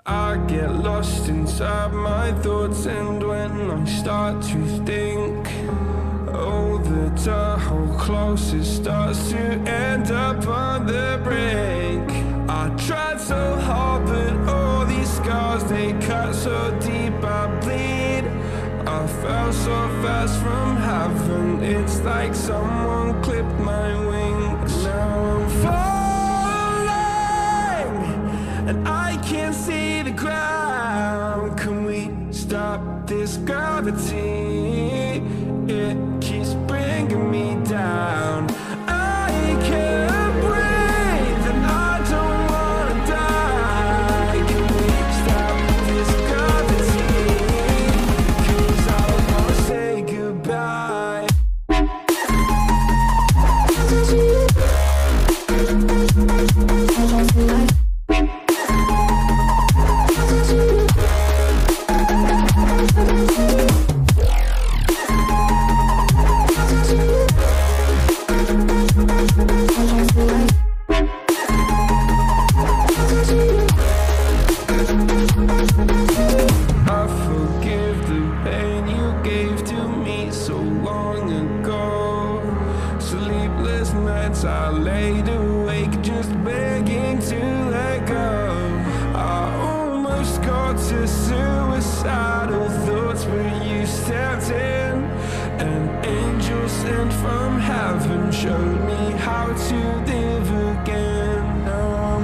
I get lost inside my thoughts, and when I start to think, oh, the whole closest starts to end up on the brink. I tried so hard, but all these scars, they cut so deep, I bleed. I fell so fast from heaven, it's like someone clipped my wings. Now I'm falling, and I can't see the ground. Can we stop this gravity? It keeps bringing me down. I can't breathe, and I don't wanna die. Can we stop this gravity? 'Cause I wanna say goodbye. I forgive the pain you gave to me so long ago. Sleepless nights I laid awake just begging to let go. I almost got to suicidal thoughts, but you stepped in. An angel sent from heaven showed me how to live again. Now I'm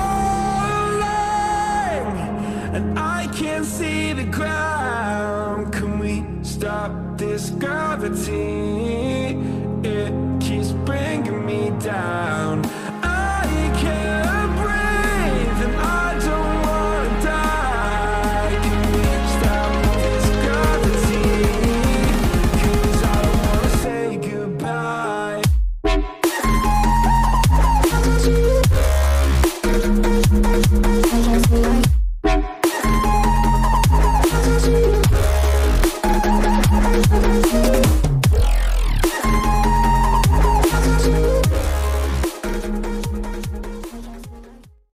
falling, and I can't see the ground. Can we stop this gravity?